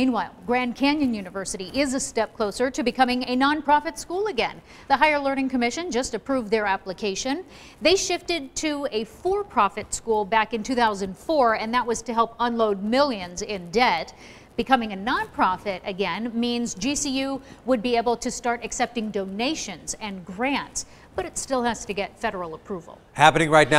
Meanwhile, Grand Canyon University is a step closer to becoming a nonprofit school again. The Higher Learning Commission just approved their application. They shifted to a for-profit school back in 2004, and that was to help unload millions in debt. Becoming a nonprofit again means GCU would be able to start accepting donations and grants, but it still has to get federal approval. Happening right now.